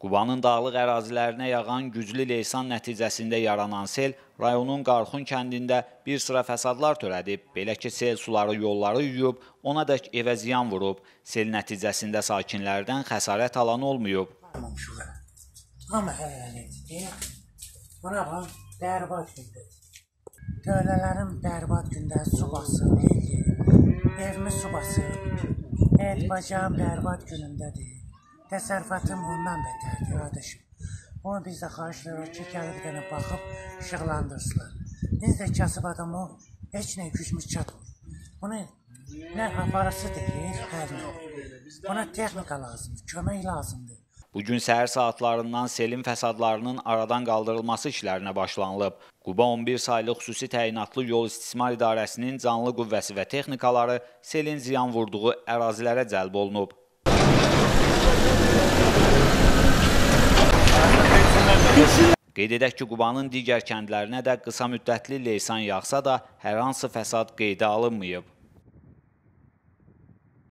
Qubanın dağlıq ərazilərinə yağan güclü leysan nəticəsində yaranan sel rayonun Qarxun kəndində bir sıra fəsadlar törədib. Belə ki, sel suları yolları yuyub, ona da evə ziyan vurub. Sel nəticəsində sakinlərdən xəsarət alan olmayıb. Amma hələlik, buna bax, bərbad gündür. Dövlələrim bərbad gündə su basıb, evimiz su basıb, bacam bərbad günündədir. Təsərrüfatım ondan bətərdir, qardaşım. Onu biz də xahiş edirik ki, gəlib bir dənə baxıb, işıqlandırsınlar. Biz də kasıb adamı heç nə gücümüz çatmır. Bunu nə aparası deyil, buna texnika lazımdır, kömək lazımdır. Bugün səhər saatlarından selin fəsadlarının aradan qaldırılması işlərinə başlanılıb. Quba 11 saylı xüsusi təyinatlı yol istismar idarəsinin canlı qüvvəsi və texnikaları selin ziyan vurduğu ərazilərə cəlb olunub. Qeyd edək ki, Qubanın digər kəndlərinə də qısa müddətli leysan yağsa da hər hansı fəsad qeydə alınmayıb.